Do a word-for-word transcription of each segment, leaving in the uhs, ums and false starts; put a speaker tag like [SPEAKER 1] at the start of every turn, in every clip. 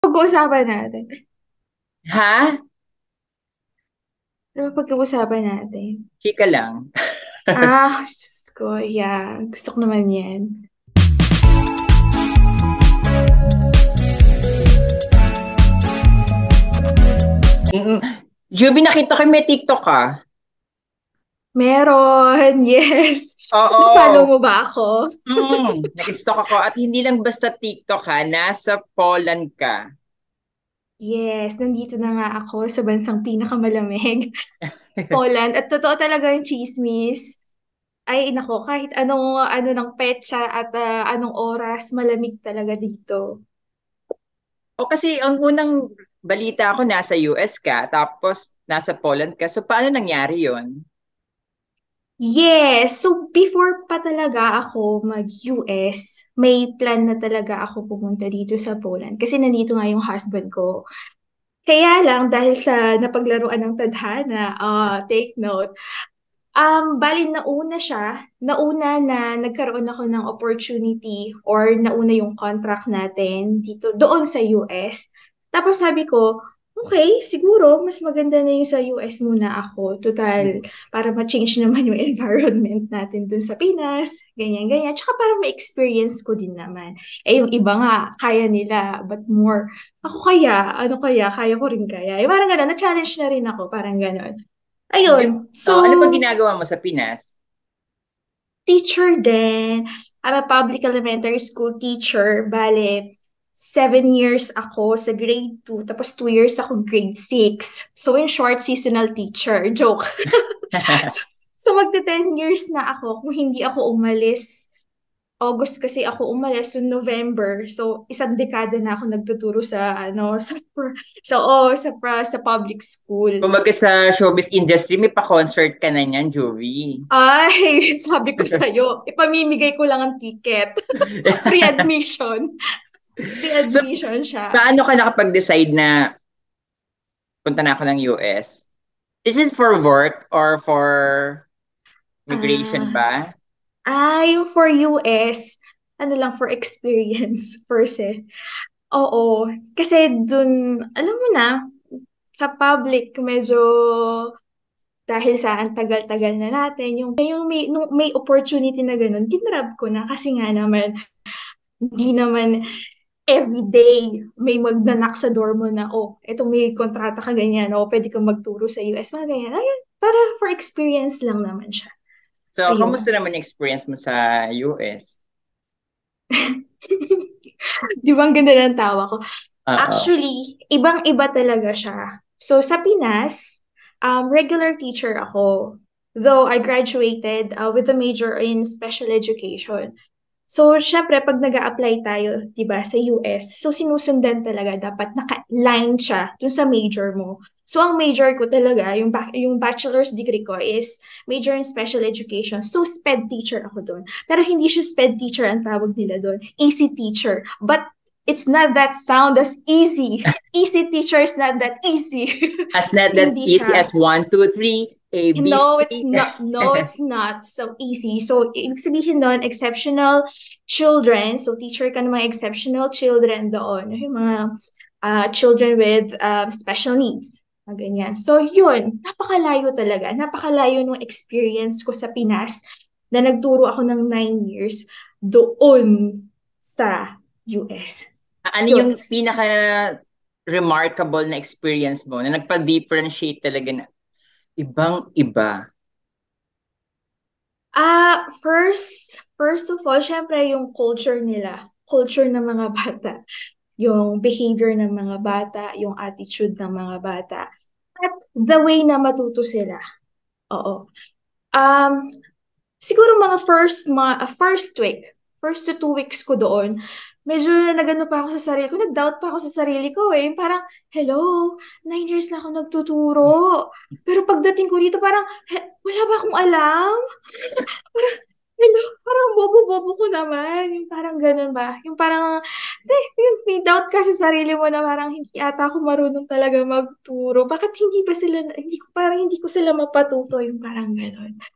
[SPEAKER 1] Pag-uusapan natin.
[SPEAKER 2] Ha?
[SPEAKER 1] Ano ba pag-uusapan natin?
[SPEAKER 2] Chika lang.
[SPEAKER 1] Ah, Diyos ko, yeah. Gusto ko naman yan.
[SPEAKER 2] Mm-mm. Juvy, nakita ko may TikTok ka.
[SPEAKER 1] Meron, yes. Na-follow
[SPEAKER 2] Oo.
[SPEAKER 1] mo ba ako?
[SPEAKER 2] Mm, nag-stalk ako at hindi lang basta TikTok ha, nasa Poland ka.
[SPEAKER 1] Yes, nandito na nga ako sa bansang pinakamalamig, Poland. At totoo talaga yung chismis. Ay, nako, kahit anong ano ng petsa at ah, anong oras, malamig talaga dito.
[SPEAKER 2] O kasi ang unang balita ko nasa U S ka, tapos nasa Poland ka. So paano nangyari yon?
[SPEAKER 1] Yes, so before pa talaga ako mag-U S, may plan na talaga ako pumunta dito sa Poland kasi nandito nga yung husband ko. Kaya lang dahil sa napaglaruan ng tadhana, ah take note, um, bali nauna siya, nauna na nagkaroon ako ng opportunity or nauna yung contract natin dito, doon sa U S. Tapos sabi ko, okay, siguro mas maganda na yung sa U S muna ako. Total, para ma-change naman yung environment natin dun sa Pinas, ganyan-ganyan. Tsaka para ma-experience ko din naman. Eh, yung iba nga, kaya nila, but more. Ako kaya, ano kaya, kaya ko rin kaya. Eh, parang gano'n, na-challenge na rin ako, parang gano'n.
[SPEAKER 2] Ga-
[SPEAKER 1] Ayun. So,
[SPEAKER 2] oh, ano bang ginagawa mo sa Pinas?
[SPEAKER 1] teacher din. I'm a public elementary school teacher. Bale, seven years ako sa grade two, tapos two years ako grade six. So, in short, seasonal teacher. Joke. So, so magte-ten years na ako kung hindi ako umalis. August kasi ako umalis, so November. So, isang dekada na ako nagtuturo sa, ano, sa, so, oh, sa, pra- sa public school.
[SPEAKER 2] Kumaga sa showbiz industry, may pa-concert ka na niyan, Juvy.
[SPEAKER 1] Ay, sabi ko sa'yo, ipamimigay ko lang ang ticket. Free admission. Free
[SPEAKER 2] So,
[SPEAKER 1] admission siya.
[SPEAKER 2] paano ka nakapag-decide na punta na ako ng U S? Is it for work or for migration
[SPEAKER 1] Ah,
[SPEAKER 2] ba?
[SPEAKER 1] ah, yung for U S, ano lang, for experience, per se. Oo. Kasi dun, alam mo na, sa public, medyo dahil sa ang tagal-tagal na natin, yung, yung may, nung may opportunity na ganun, tinrab ko na kasi nga naman, hindi naman everyday may magnanak sa door mo na, oh, eto may kontrata ka ganyan, oh, pwede kang magturo sa U S, mga ganyan. Ayun, para for experience lang naman siya.
[SPEAKER 2] So, kamusta
[SPEAKER 1] Ayun.
[SPEAKER 2] naman yung experience mo sa U S?
[SPEAKER 1] Di ba ang ganda ng tawa ko?
[SPEAKER 2] Oo.
[SPEAKER 1] Actually, ibang-iba talaga siya. So, sa Pinas, um, regular teacher ako. Though I graduated uh, with a major in special education. So, syempre, pag nag apply tayo, di ba, sa U S, so sinusundan talaga, dapat naka-line siya dun sa major mo. So, ang major ko talaga, yung, ba- yung bachelor's degree ko is major in special education. So, SPED teacher ako doon. Pero hindi siya SPED teacher ang tawag nila doon. Easy teacher. But it's not that sound as easy. Easy teacher is not that easy.
[SPEAKER 2] As not that
[SPEAKER 1] Hindi
[SPEAKER 2] easy
[SPEAKER 1] siya.
[SPEAKER 2] as one, two, three, A, B,
[SPEAKER 1] No, it's
[SPEAKER 2] C.
[SPEAKER 1] not. No, it's not so easy. So, ibig sabihin doon, exceptional children. So, teacher ka ng mga exceptional children doon. Yung mga uh, children with um, special needs. Mga ganyan. So, yun. Napakalayo talaga. Napakalayo ng experience ko sa Pinas na nagturo ako ng nine years doon sa U S.
[SPEAKER 2] Ano yung
[SPEAKER 1] Yun.
[SPEAKER 2] pinaka remarkable na experience mo na nagpa-differentiate talaga na ibang-iba?
[SPEAKER 1] Ah, first, first of all, syempre yung culture nila. Culture ng mga bata. Yung behavior ng mga bata, yung attitude ng mga bata, at the way na matuto sila. Oo. Um, siguro mga first, mga, uh, first week, first to two weeks ko doon, medyo nagano pa ako sa sarili ko, nag-doubt pa ako sa sarili ko eh. Parang, hello, nine years na ako nagtuturo. Pero pagdating ko dito, parang, "He- wala ba akong alam? Parang, hello, parang bobo-bobo ko naman. Yung parang ganun ba? Yung parang, eh, yung may doubt ka sa sarili mo na parang hindi ata ako marunong talaga magturo. Bakit hindi ba sila, hindi ko, parang hindi ko sila mapatuto yung parang ganun.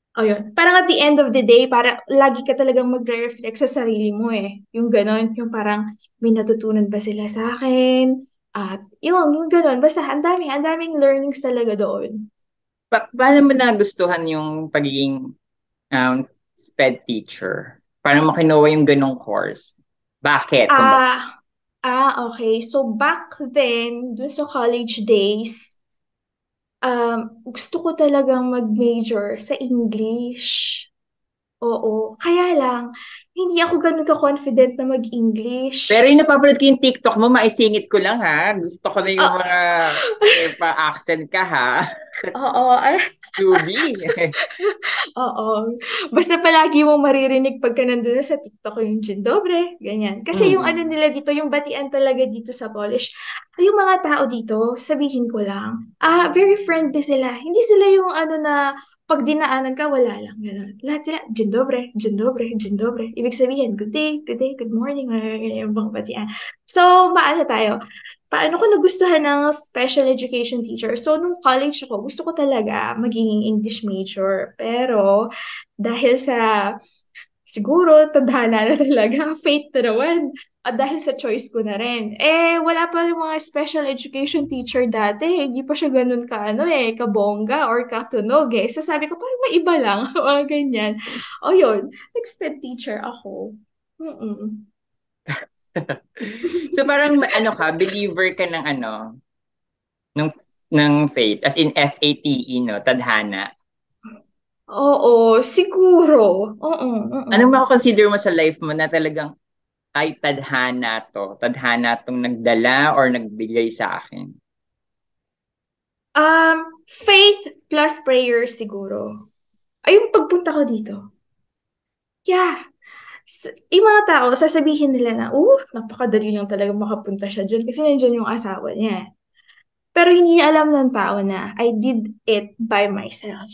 [SPEAKER 1] O yun, parang at the end of the day, para lagi ka talagang magre-reflect sa sarili mo eh. Yung ganon, yung parang may natutunan ba sila sa akin? At yun, yung ganon. Basta ang dami, ang daming learnings talaga doon.
[SPEAKER 2] Pa- paano mo nagustuhan yung pagiging um, sped teacher? Parang makinuha yung ganong course. Bakit? Kung ba-
[SPEAKER 1] Ah, ah, okay. So back then, dun sa college days, um, gusto ko talagang mag-major sa English. Oo. Kaya lang, hindi ako ganun ka-confident na
[SPEAKER 2] Pero
[SPEAKER 1] mag-English.
[SPEAKER 2] yung napapanood ko yung TikTok mo, maisingit ko lang ha. Gusto ko na yung
[SPEAKER 1] Ah,
[SPEAKER 2] mga may pa-accent ka ha. Sa
[SPEAKER 1] oo.
[SPEAKER 2] Juvy.
[SPEAKER 1] Oo. Basta palagi mo maririnig pagka nandun na sa TikTok yung Jindobre, ganyan. Kasi yung ano
[SPEAKER 2] Mm-mm.
[SPEAKER 1] nila dito, yung batian talaga dito sa Polish, ay yung mga tao dito, sabihin ko lang, ah, very friendly sila. Hindi sila yung ano na pag dinaanan ka, wala lang. Ganun. Lahat sila, Jindobre, Jindobre, Jindobre. Ibig sabihin, good day, good day, good morning, mga ganyan yung mga batian. So, maano tayo, paano ko nagustuhan ng special education teacher? So, nung college ako, gusto ko talaga magiging English major. Pero, dahil sa, siguro, tadhana na talaga, fate na naman. At dahil sa choice ko na rin. Eh, wala pa yung mga special education teacher dati. Hindi pa siya ganun ka, ano eh, kabongga or katunog eh. So, sabi ko, parang maiba lang. Mga ganyan. O yun, nag-STEM teacher ako. Mm-mm.
[SPEAKER 2] So parang ano ka, believer ka ng ano, ng, ng faith, as in F A T E, no? Tadhana.
[SPEAKER 1] Oo, siguro. Oo, oo.
[SPEAKER 2] Anong makakonsider mo sa life mo na talagang, ay, tadhana to. Tadhana tong nagdala or nagbigay sa akin.
[SPEAKER 1] Um, faith plus prayer siguro. Ay, yung pagpunta ko dito. Yeah. S- yung mga tao, sasabihin nila na, uh, napakadali lang talaga makapunta siya dyan kasi nandiyan yung asawa niya. Pero hindi niya alam ng tao na I did it by myself.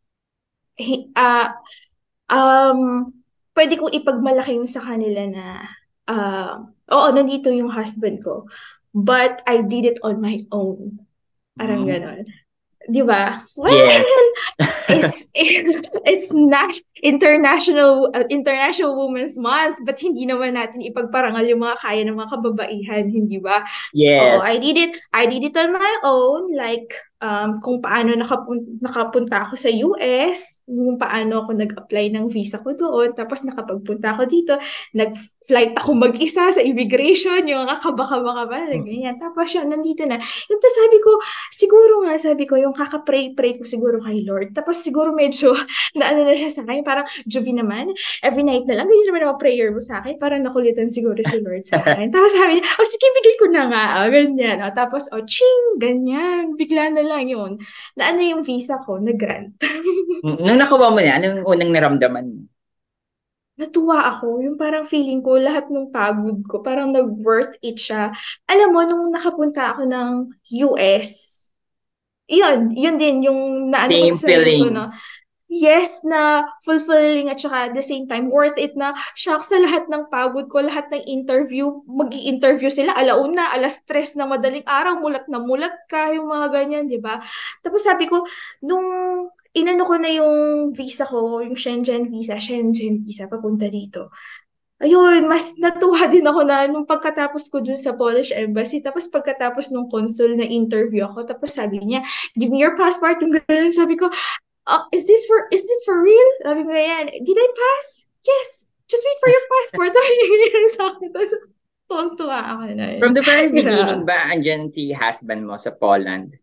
[SPEAKER 1] Hi- ah um, pwede kong ipagmalaki yung sa kanila na, uh, oo, nandito yung husband ko. But I did it on my own. Parang
[SPEAKER 2] Mm.
[SPEAKER 1] ganon. Di ba?
[SPEAKER 2] Yes.
[SPEAKER 1] Well, is it's not international uh, International Women's Month, but hindi naman natin ipagparangal yung mga kaya ng mga kababaihan, hindi ba? Oo, I
[SPEAKER 2] Yes.
[SPEAKER 1] did it. I did it on my own, like um, kung paano nakapun- nakapunta ako sa U S, kung paano ako nag-apply ng visa ko doon, tapos nakapagpunta ako dito, nag-flight ako mag-isa sa immigration, yung mga kaba-kaba-kaba,
[SPEAKER 2] Mm.
[SPEAKER 1] ganyan. Tapos yun, nandito na. Yung tapos sabi ko, siguro nga, sabi ko, yung kakapray-pray ko siguro kay Lord. Tapos siguro medyo, naano na siya sa akin, parang, Juvy naman, every night na lang, ganyan naman ang prayer mo sa akin, parang nakulitan siguro si Lord sa akin. Tapos sabi niya, oh sige, bigay ko na nga, oh, ganyan. Oh, tapos, oh, ching, ganyan, bigla na lang yun. Na ano yung visa ko, na-grant.
[SPEAKER 2] Mm. Nung nakuha mo na, anong unang naramdaman mo?
[SPEAKER 1] Natuwa ako, yung parang feeling ko, lahat ng pagod ko, parang nag-worth it siya. Alam mo, nung nakapunta ako ng U S, yun, yun din yung naano ko
[SPEAKER 2] Same
[SPEAKER 1] sa sarili ko,
[SPEAKER 2] feeling.
[SPEAKER 1] no? Yes, na fulfilling at saka at the same time worth it na shocks sa lahat ng pagod ko, lahat ng interview, mag interview sila alauna, alas tres na madaling araw, mulat na mulat ka, yung mga ganyan, di ba? Tapos sabi ko, nung inano ko na yung visa ko, yung Shenzhen visa, Shenzhen visa, papunta dito. Ayun, mas natuwa din ako na nung pagkatapos ko dun sa Polish Embassy, tapos pagkatapos nung consul na interview ako, tapos sabi niya, give me your passport, yung ganun, sabi ko, uh, is this for is this for real? Sabi ko yan, did I pass? Yes. Just wait for your passport. Sabi niya sa akin. Tapos, tuwang-tuwa ako na yun.
[SPEAKER 2] From the very beginning
[SPEAKER 1] Grabe.
[SPEAKER 2] ba, andyan si husband mo sa Poland?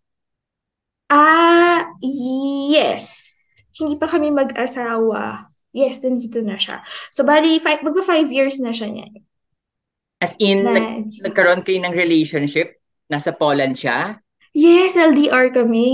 [SPEAKER 1] Ah, yes. Hindi pa kami mag-asawa. Yes, nandito na siya. So, bali, five, magpa five years na siya niyan.
[SPEAKER 2] As in, nag,
[SPEAKER 1] Na,
[SPEAKER 2] nagkaroon kayo ng relationship? Nasa Poland siya?
[SPEAKER 1] yes, L D R kami.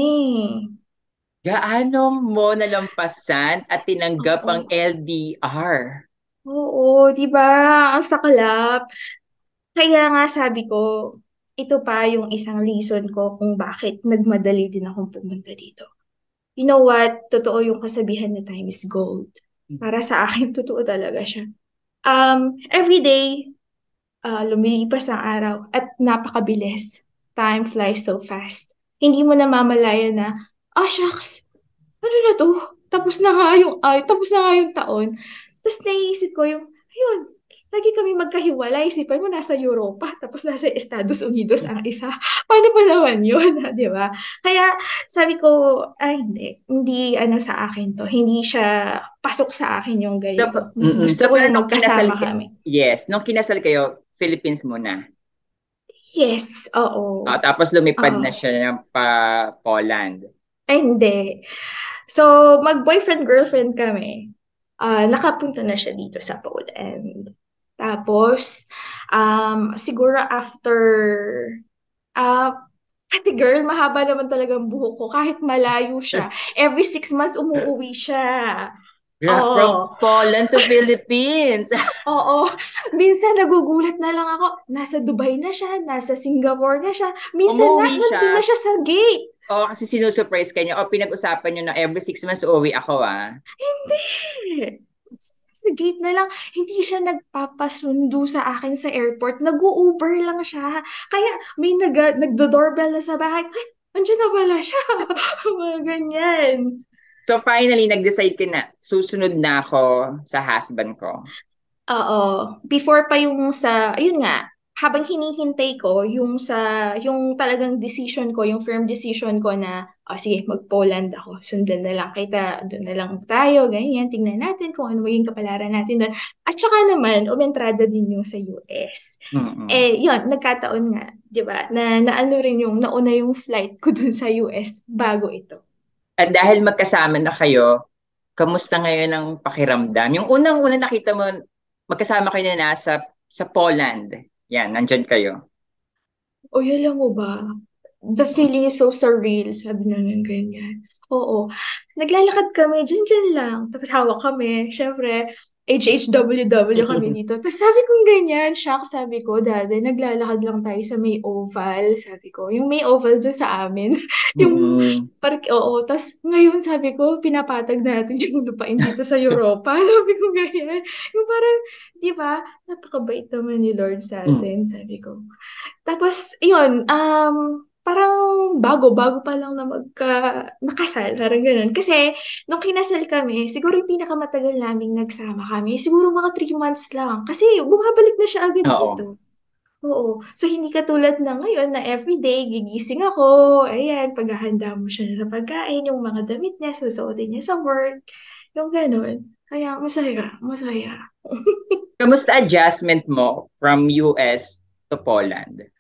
[SPEAKER 2] Gaano mo nalampasan at tinanggap ang
[SPEAKER 1] Oo.
[SPEAKER 2] L D R?
[SPEAKER 1] Oo, di ba? Ang saklap. Kaya nga sabi ko, ito pa yung isang reason ko kung bakit nagmadali din akong pumunta dito. You know what? Totoo yung kasabihan na time is gold. Para sa akin, totoo talaga siya. Um, every day, uh, lumilipas ang araw at napakabilis. Time flies so fast. Hindi mo na mamalaya na, ah, shucks, ano na to? tapos na nga yung, ay, tapos na nga yung taon. Tapos naiisip ko yung, ayun, lagi kami magkahiwalay. Isipan mo, nasa Europa, tapos nasa Estados Unidos ang isa. Paano pa naman yun, di ba? Kaya sabi ko, ay, hindi, hindi ano sa akin to. Hindi siya pasok sa akin yung
[SPEAKER 2] So,
[SPEAKER 1] ganito. Mas
[SPEAKER 2] mm-mm.
[SPEAKER 1] gusto
[SPEAKER 2] So,
[SPEAKER 1] ko
[SPEAKER 2] pero
[SPEAKER 1] yung
[SPEAKER 2] nung kinasal,
[SPEAKER 1] magkasama
[SPEAKER 2] ka-
[SPEAKER 1] kami.
[SPEAKER 2] yes, nung kinasal kayo, Philippines muna.
[SPEAKER 1] Yes, oo.
[SPEAKER 2] Ah, tapos lumipad
[SPEAKER 1] Oo.
[SPEAKER 2] na siya pa Poland.
[SPEAKER 1] Ay, hindi. So, mag-boyfriend-girlfriend kami. Ah, nakapunta na siya dito sa Poland. Tapos, um, siguro after, ah, kasi girl, mahaba naman talagang buhok ko kahit malayo siya. Every six months umuuwi siya.
[SPEAKER 2] Gra- From
[SPEAKER 1] Oo.
[SPEAKER 2] Poland to Philippines.
[SPEAKER 1] Oo. Minsan nagugulat na lang ako. Nasa Dubai na siya, nasa Singapore na siya. Minsan na,
[SPEAKER 2] Umuwi siya.
[SPEAKER 1] nandun na siya sa gate.
[SPEAKER 2] O kasi sinusurprise ka niya. O pinag-usapan niyo na every six months uuwi ako ah.
[SPEAKER 1] Hindi. Sa gate na lang, hindi siya nagpapasundo sa akin sa airport. Nag-u-Uber lang siya. Kaya may nag nagdo-doorbell na sa bahay. Ay, andyan na pala siya. Mga ganyan.
[SPEAKER 2] So finally, nag-decide ka na, susunod na ako sa husband ko.
[SPEAKER 1] Oo. Before pa yung sa, ayun nga, habang hinihintay ko yung sa, yung talagang decision ko, yung firm decision ko na, oh, sige, mag-Poland ako. Sundan na lang kita, doon na lang tayo, ganyan. Tingnan natin kung ano maging kapalaran natin doon. At saka naman, umentrada din yung sa U S.
[SPEAKER 2] Mm-mm.
[SPEAKER 1] Eh, yun, nagkataon nga, di ba, na naano rin yung, nauna yung flight ko dun sa U S bago ito.
[SPEAKER 2] At dahil magkasama na kayo, kamusta ngayon ang pakiramdam? Yung unang-unang nakita mo, magkasama kayo na nasa sa Poland. Yan, nandyan kayo.
[SPEAKER 1] O, alam mo ba? The feeling is so surreal, sabi na ng ganyan. Oo. Naglalakad kami, dyan-dyan lang. Tapos hawak kami. Siyempre, H H W W kami dito. Tapos sabi kong ganyan, shock, sabi ko, dati, naglalakad lang tayo sa may oval, sabi ko. Yung may oval doon sa amin. Yung
[SPEAKER 2] Mm-mm.
[SPEAKER 1] park, oo. Tapos ngayon, sabi ko, pinapatag natin yung lupain dito sa Europa. Sabi ko ganyan. Yung parang, di ba, napakabait naman ni Lord sa
[SPEAKER 2] Mm.
[SPEAKER 1] atin, sabi ko. Tapos, yun, um, parang bago, bago pa lang na magka, nakasal, parang ganun. Kasi, nung kinasal kami, siguro yung pinakamatagal naming nagsama kami, siguro mga three months lang. Kasi, bumabalik na siya agad
[SPEAKER 2] Oo.
[SPEAKER 1] dito. Oo. So, hindi katulad na ngayon na everyday, gigising ako, ayan, paghahanda mo siya sa pagkain, yung mga damit niya, susuotin niya sa work, yung ganun. Kaya, masaya, masaya.
[SPEAKER 2] Kamusta adjustment mo from U S to Poland?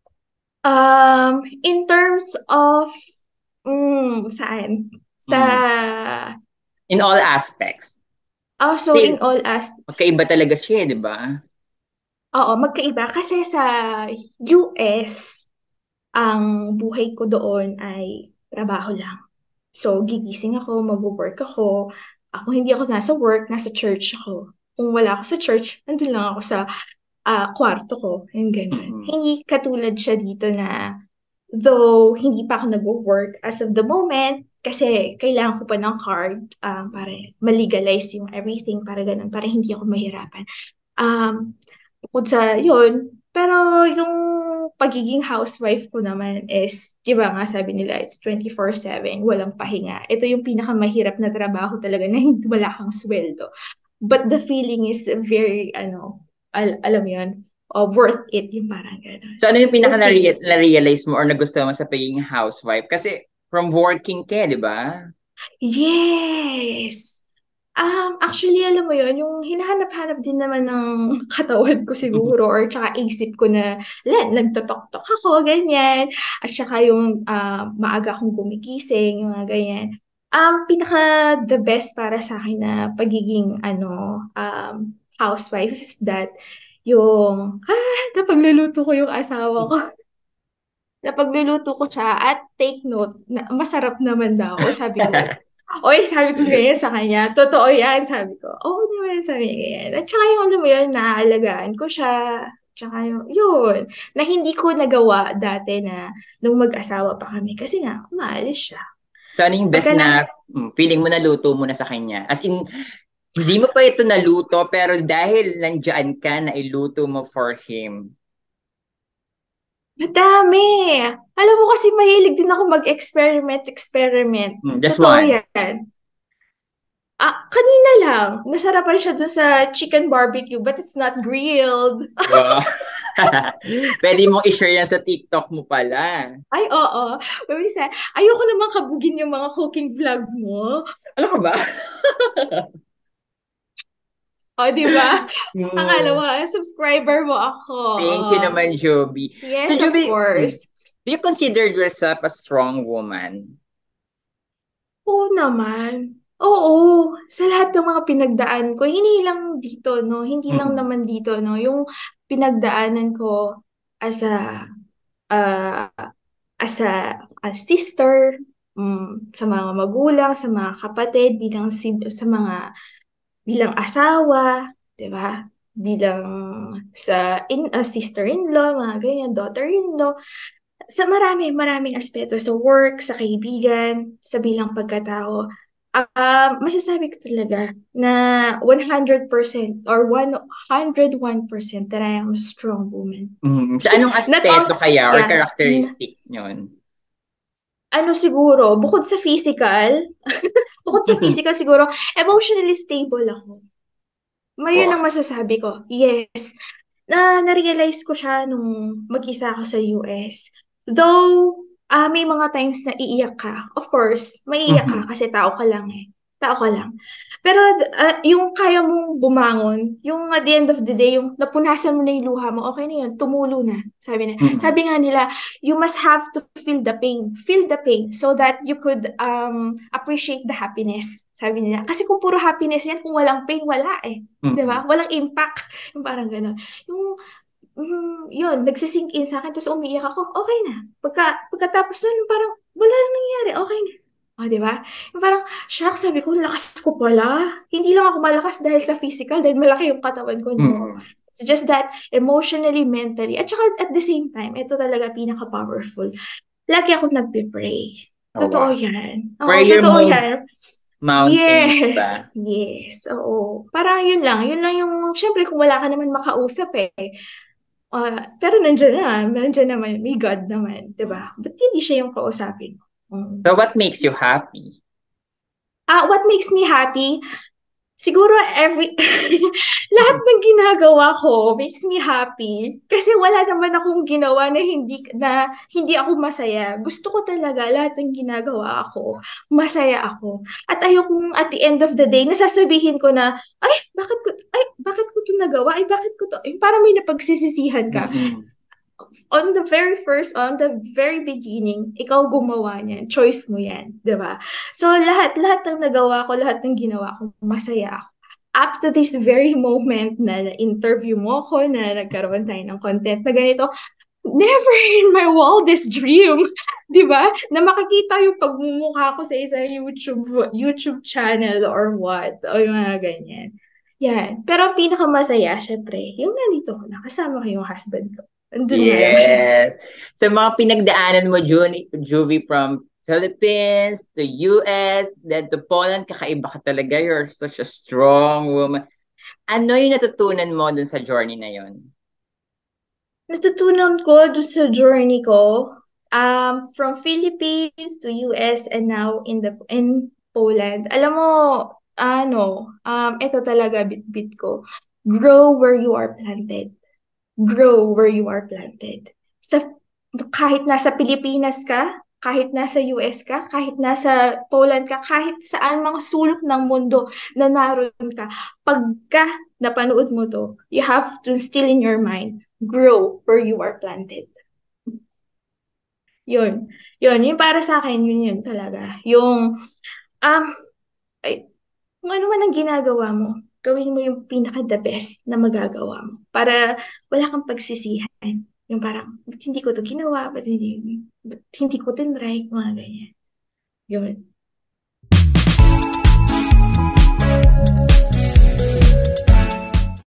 [SPEAKER 1] Um, in terms of, mm, saan? Sa,
[SPEAKER 2] Mm. In all aspects.
[SPEAKER 1] also
[SPEAKER 2] Kasi
[SPEAKER 1] in all as,
[SPEAKER 2] magkaiba talaga siya, eh, di ba?
[SPEAKER 1] oo, magkaiba. Kasi sa U S, ang buhay ko doon ay trabaho lang. So, gigising ako, mag-work ako. Ako, hindi ako nasa work, nasa church ako. Kung wala ako sa church, nandun lang ako sa ah, kwarto ko. Yung ganun.
[SPEAKER 2] Mm-mm.
[SPEAKER 1] Hindi katulad siya dito na though hindi pa ako nag-work as of the moment, kasi kailangan ko pa ng card um, para malegalize yung everything, para ganun, para hindi ako mahirapan. Um, Bukod sa yun, pero yung pagiging housewife ko naman is, di ba nga sabi nila, it's twenty-four seven, walang pahinga. Ito yung pinakamahirap na trabaho talaga na hindi wala kang sweldo. But the feeling is very, ano, al alam mo yun, uh, worth it, yung parang gano'n.
[SPEAKER 2] So ano yung pinaka
[SPEAKER 1] Fulfilling.
[SPEAKER 2] na-realize mo or nagustuhan mo sa pagiging housewife? Kasi from working ka, di ba?
[SPEAKER 1] Yes! Um, actually, alam mo yun, yung hinahanap-hanap din naman ng katawan ko siguro or tsaka isip ko na, la, nagtotok-tok ako, ganyan. At tsaka yung ah, maaga akong gumigising, yung mga ganyan. Um, pinaka the best para sa akin na pagiging ano, um, housewife is that yung, ah, napagluluto ko yung asawa ko. Napagluluto ko siya at take note na masarap naman daw. O sabi ko, oy, sabi ko ganyan sa kanya. Totoo yan, sabi ko. Oo naman, sabi niya ganyan. At saka yung alam mo yun, naaalagaan ko siya. Tsaka yung, yun, na hindi ko nagawa dati na nung mag-asawa pa kami. Kasi nga, umaalis siya.
[SPEAKER 2] So ano yung best
[SPEAKER 1] Pagka na,
[SPEAKER 2] na mm, feeling mo naluto mo na sa kanya? As in, hindi mo pa ito naluto, pero dahil nandiyan ka na iluto mo for him.
[SPEAKER 1] madami. Alam mo kasi mahilig din ako mag-experiment, experiment.
[SPEAKER 2] Mm, just
[SPEAKER 1] Totoo
[SPEAKER 2] one.
[SPEAKER 1] yan. Ah, kanina lang. Nasarapan siya dun sa chicken barbecue, but it's not grilled.
[SPEAKER 2] Wow. Pwede mong i-share yan sa TikTok mo pala.
[SPEAKER 1] Ay, oo. Mabisa, ayoko naman kabugin yung mga cooking vlog mo.
[SPEAKER 2] Ano ka ba?
[SPEAKER 1] O, di ba? Akala
[SPEAKER 2] Mm,
[SPEAKER 1] mo, subscriber mo ako.
[SPEAKER 2] thank you
[SPEAKER 1] Oh.
[SPEAKER 2] naman, Joby. So,
[SPEAKER 1] Yes, of
[SPEAKER 2] Joby, mm,
[SPEAKER 1] course.
[SPEAKER 2] do you consider yourself a strong woman?
[SPEAKER 1] Oo naman. Oo, sa lahat ng mga pinagdaan ko, hindi lang dito, no? Hindi lang
[SPEAKER 2] Mm,
[SPEAKER 1] naman dito, no? Yung pinagdaanan ko as a, uh, as a, a sister, mm, sa mga magulang, sa mga kapatid, bilang si, sa mga, bilang asawa, di ba? Bilang sa in, uh, sister-in-law, mga ganyan, daughter-in-law, sa marami, maraming aspeto sa work, sa kaibigan, sa bilang pagkatao. Ah, masasabi ko talaga na one hundred percent or one hundred one percent that I am a strong woman.
[SPEAKER 2] mm. Sa anong
[SPEAKER 1] Not all,
[SPEAKER 2] aspeto kaya or
[SPEAKER 1] yeah. n-
[SPEAKER 2] characteristic yun?
[SPEAKER 1] Ano siguro, bukod sa physical, bukod sa physical siguro, emotionally stable ako. Mayroon
[SPEAKER 2] Oh.
[SPEAKER 1] ang masasabi ko. Yes. Na na-realize ko siya nung mag-isa ako sa U S. Though, ah may mga times na iiyak ka. Of course, maiiyak ka
[SPEAKER 2] Mhm.
[SPEAKER 1] kasi tao ka lang eh. Tao ka lang. Pero ah, yung kaya mong bumangon, yung at the end of the day, yung napunasan mo na yung luha mo, okay na yun, tumulo na. Sabi na.
[SPEAKER 2] Mm,
[SPEAKER 1] Sabi nga nila, you must have to feel the pain. Feel the pain so that you could um appreciate the happiness. Sabi nila. Kasi kung puro happiness yan, kung walang pain, wala eh. 'Di ba?
[SPEAKER 2] mm,
[SPEAKER 1] Walang impact. Yung parang gano'n. Yung, mm, yun, nagsisink in sa akin, tapos umiiyak ako, okay na. Pagka, pagkatapos nun, yung parang, wala nang nangyari, okay na. O, di ba? Yung parang, shock, sabi ko, lakas ko pala. Hindi lang ako malakas dahil sa physical, dahil malaki yung katawan ko, no.
[SPEAKER 2] mm.
[SPEAKER 1] It's just that, emotionally, mentally, at saka at the same time, ito talaga pinaka-powerful. Lagi ako nagpe-pray.
[SPEAKER 2] Oh,
[SPEAKER 1] Totoo
[SPEAKER 2] wow.
[SPEAKER 1] yan. Oo,
[SPEAKER 2] Prayer
[SPEAKER 1] totoo
[SPEAKER 2] move
[SPEAKER 1] yan.
[SPEAKER 2] mountains
[SPEAKER 1] Yes,
[SPEAKER 2] ba?
[SPEAKER 1] yes, oo. Parang yun lang, yun lang yung, syempre kung wala ka naman makausap eh. Ah, pero nandiyan na, nandiyan naman, may God naman, di ba?
[SPEAKER 2] Mm.
[SPEAKER 1] Ba't hindi siya yung kausapin mo? Mm.
[SPEAKER 2] So what makes you happy?
[SPEAKER 1] Ah, what makes me happy? Siguro every lahat ng ginagawa ko makes me happy kasi wala naman akong ginawa na hindi na hindi ako masaya. Gusto ko talaga lahat ng ginagawa ako, masaya ako. At ayokong at the end of the day nasasabihin ko na ay bakit ko ay bakit ko 'to nagawa? Ay bakit ko 'to? Ay, parang may napagsisisihan ka
[SPEAKER 2] Mm-mm.
[SPEAKER 1] on the very first, on the very beginning, ikaw gumawa niyan. Choice mo yan, di ba? So, lahat, lahat ng nagawa ko, lahat ng ginawa ko, masaya ako. Up to this very moment na interview mo ko, na nagkaroon tayo ng content na ganito, never in my wildest dream, di ba? Na makikita yung pagmumukha ko sa isang YouTube YouTube channel or what, o yung mga ganyan. Yan. Pero ang pinakamasaya, syempre, yung nandito ko na, kasama ko yung husband ko. Andun nga lang siya.
[SPEAKER 2] Yes. So mga pinagdaanan mo, June, Juvie, from Philippines to U S, then to Poland, kakaiba ka talaga. You're such a strong woman. Ano yung natutunan mo dun sa journey na yon?
[SPEAKER 1] Natutunan ko doon sa journey ko, um, from Philippines to U S and now in the in Poland. Alam mo, ano, um, ito talaga bit-bit ko. Grow where you are planted. Grow where you are planted. Sa, kahit nasa Pilipinas ka, kahit nasa U S ka, kahit nasa Poland ka, kahit saan mga sulok ng mundo na naroon ka, pagka napanood mo to, you have to still in your mind, grow where you are planted. Yun. Yun. Yung para sa akin, yun yun talaga. Yung, um, ay, kung ano man ang ginagawa mo, gawin mo yung pinaka-the best na magagawa mo. Para wala kang pagsisihan. Yung parang, ba't hindi ko to ginawa? Ba't hindi, ba't hindi ko tinry? Mga ganyan. Yun.